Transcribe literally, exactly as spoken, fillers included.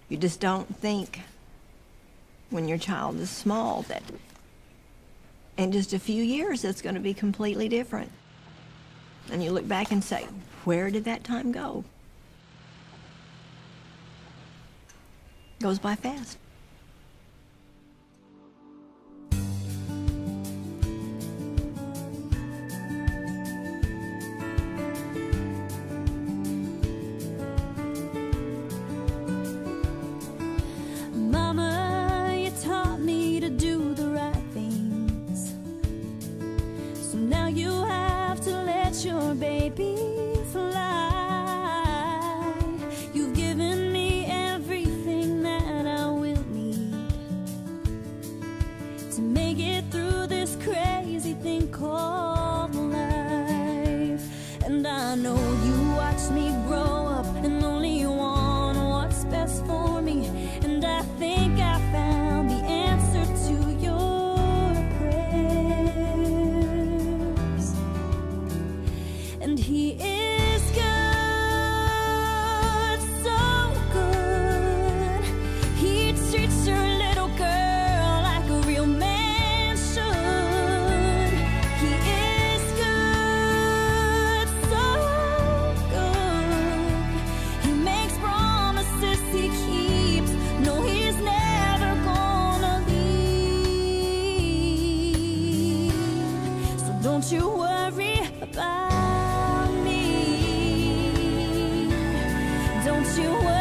You just don't think when your child is small that in just a few years it's going to be completely different. And you look back and say, where did that time go? Goes by fast. Mama, you taught me to do the right things, so now you have to let your baby fly. You've given me everything that I will need to make it through this crazy thing called life. And I know you watched me grow up and only want what's best for me. And I think I found the answer to your prayers. And He is good, so good. He treats your little girl like a real man should. He is good, so good. He makes promises He keeps. No, He's never gonna leave. So don't you worry about me. Don't you worry.